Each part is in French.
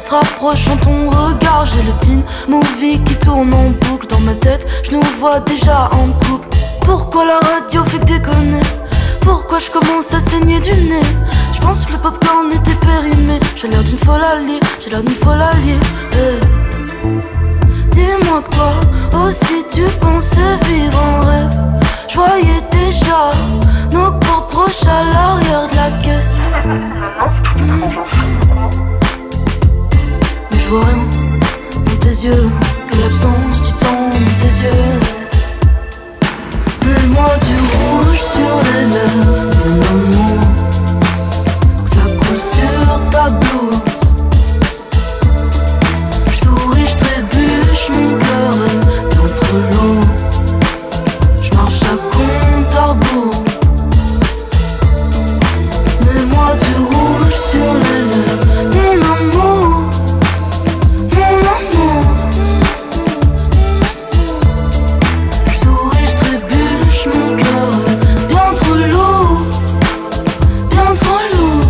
se rapprochant ton regard. J'ai le teen movie qui tourne en boucle dans ma tête, je nous vois déjà en couple. Pourquoi la radio fait déconner? Pourquoi je commence à saigner du nez? Je pense que le popcorn était périmé. J'ai l'air d'une folle alliée, j'ai l'air d'une folle alliée. Dis-moi que toi aussi tu pensais vivre en rêve. Je voyais déjà nos corps proches à l'arrière de la caisse. Mais je vois rien dans tes yeux, que l'absence du temps dans tes yeux. Mets-moi du rouge sur les lèvres, mon amour, que ça coule sur ta blouse. Je souris, je trébuche, mon cœur est entre l'eau. Je marche à compte à rebours. Mets-moi du rouge sur les lèvres, mon amour, mon amour. Je souris, je trébuche, mon cœur est bien trop lourd, bien trop lourd.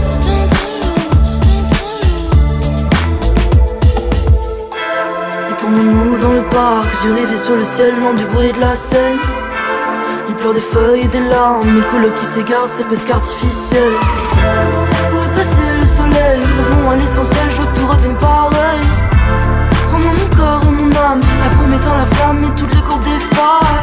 Et tournons-nous dans le parc, yeux rivés sur le ciel, loin du bruit de la scène. Il pleure des feuilles et des larmes, mes colocs qui s'égarent, c'est presque artificiel. Où est passé le soleil? Revenons à l'essentiel, je veux que tout revienne pareil. Rends-moi mon corps et mon âme, la brume éteint la flamme et toutes les courbes des phares.